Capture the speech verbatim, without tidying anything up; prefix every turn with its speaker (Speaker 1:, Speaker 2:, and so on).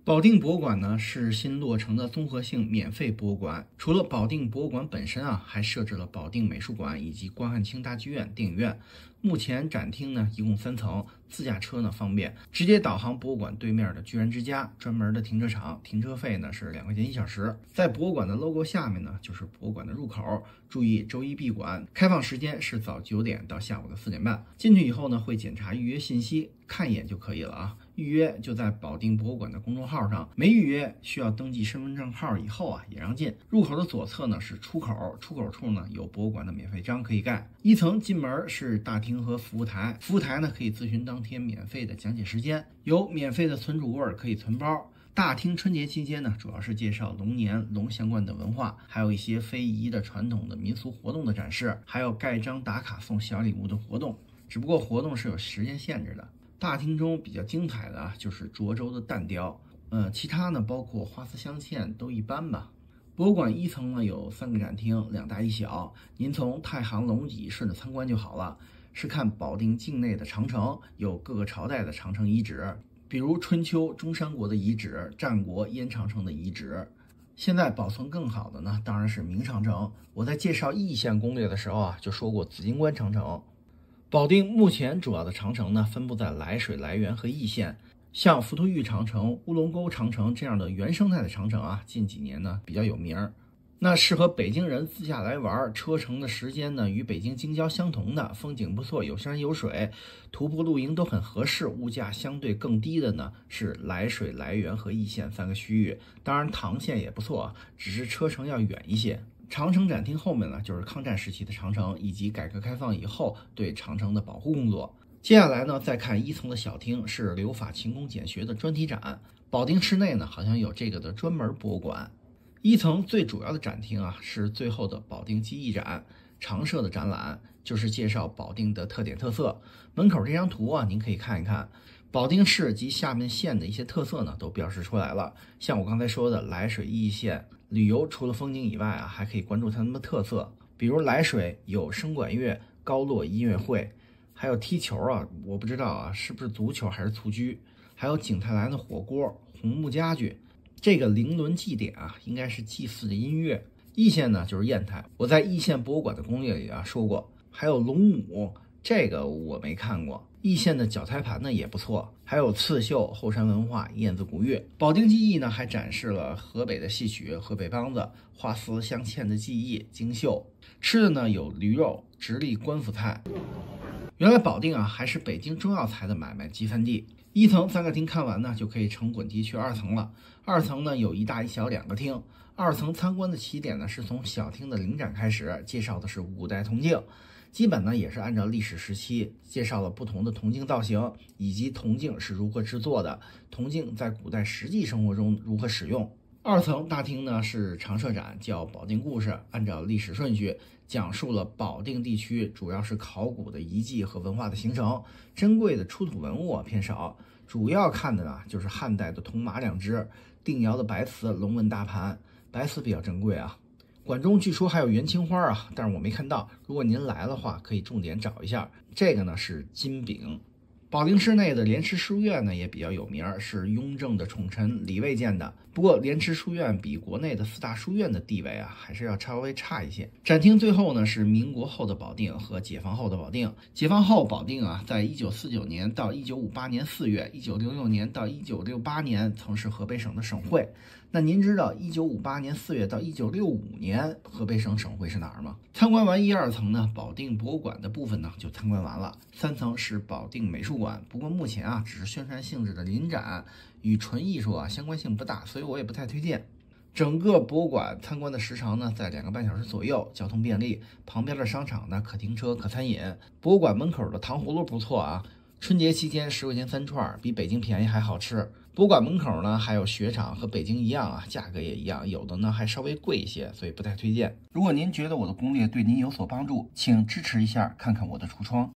Speaker 1: 保定博物馆呢是新落成的综合性免费博物馆，除了保定博物馆本身啊，还设置了保定美术馆以及关汉卿大剧院电影院。目前展厅呢一共三层，自驾车呢方便，直接导航博物馆对面的居然之家专门的停车场，停车费呢是两块钱一小时。在博物馆的 logo 下面呢就是博物馆的入口，注意周一闭馆，开放时间是早九点到下午的四点半。进去以后呢会检查预约信息，看一眼就可以了啊。预约就在保定博物馆的公众号上，没预约需要登记身份证号以后啊也让进。入口的左侧呢是出口，出口处呢有博物馆的免费章可以盖。一层进门是大厅和服务台，服务台呢可以咨询当天免费的讲解时间，有免费的存储柜可以存包。大厅春节期间呢，主要是介绍龙年龙相关的文化，还有一些非遗的传统的民俗活动的展示，还有盖章打卡送小礼物的活动，只不过活动是有时间限制的。大厅中比较精彩的啊，就是涿州的蛋雕，呃，其他呢包括花丝镶嵌都一般吧。博物馆一层呢有三个展厅，两大一小，您从太行龙脊顺着参观就好了。是看保定境内的长城，有各个朝代的长城遗址，比如春秋中山国的遗址，战国燕长城的遗址。现在保存更好的呢，当然是明长城。我在介绍易县攻略的时候啊，就说过紫金关长城。保定目前主要的长城呢，分布在涞水、涞源和易县。像浮屠峪长城、乌龙沟长城这样的原生态的长城啊，近几年呢比较有名儿。那适合北京人自驾来玩，车程的时间呢与北京京郊相同的，风景不错，有山有水，徒步露营都很合适，物价相对更低的呢是涞水、涞源和易县三个区域。当然唐县也不错，只是车程要远一些。长城展厅后面呢就是抗战时期的长城以及改革开放以后对长城的保护工作。接下来呢再看一层的小厅，是留法勤工俭学的专题展。保定市内呢好像有这个的专门博物馆。一层最主要的展厅啊是最后的保定记忆展，常设的展览就是介绍保定的特点特色。门口这张图啊您可以看一看，保定市及下面县的一些特色呢都标示出来了。像我刚才说的涞水易县旅游，除了风景以外啊还可以关注它们的特色，比如涞水有声管乐、高落音乐会，还有踢球啊，我不知道啊是不是足球还是蹴鞠，还有景泰蓝的火锅、红木家具。这个灵轮祭典啊，应该是祭祀的音乐。易县呢就是砚台，我在易县博物馆的攻略里啊说过。还有龙舞，这个我没看过。易县的脚胎盘呢也不错，还有刺绣、后山文化、燕子古乐。保定记忆呢还展示了河北的戏曲、河北梆子、花丝镶嵌的技艺、京绣。吃的呢有驴肉、直隶官府菜。原来保定啊还是北京中药材的买卖集散地。一层三个厅看完呢，就可以乘滚梯去二层了。二层呢有一大一小两个厅。二层参观的起点呢是从小厅的临展开始，介绍的是五代铜镜，基本呢也是按照历史时期介绍了不同的铜镜造型，以及铜镜是如何制作的，铜镜在古代实际生活中如何使用。二层大厅呢是常设展，叫保定故事，按照历史顺序讲述了保定地区主要是考古的遗迹和文化的形成，珍贵的出土文物啊偏少，主要看的啊就是汉代的铜马两只，定窑的白瓷龙纹大盘，白瓷比较珍贵啊。馆中据说还有元青花啊，但是我没看到，如果您来的话可以重点找一下。这个呢是金饼。保定市内的莲池书院呢也比较有名，是雍正的宠臣李卫建的。不过莲池书院比国内的四大书院的地位啊还是要稍微差一些。展厅最后呢是民国后的保定和解放后的保定。解放后保定啊，在一九四九年到一九五八年四月，一九六六年到一九六八年曾是河北省的省会。那您知道一九五八年四月到一九六五年河北省省会是哪儿吗？参观完一二层呢，保定博物馆的部分呢就参观完了。三层是保定美术馆，不过目前啊只是宣传性质的临展，与纯艺术啊相关性不大，所以我也不太推荐。整个博物馆参观的时长呢在两个半小时左右，交通便利，旁边的商场呢可停车可餐饮。博物馆门口的糖葫芦不错啊，春节期间十块钱三串，比北京便宜还好吃。博物馆门口呢还有雪场，和北京一样啊，价格也一样，有的呢还稍微贵一些，所以不太推荐。如果您觉得我的攻略对您有所帮助，请支持一下，看看我的橱窗。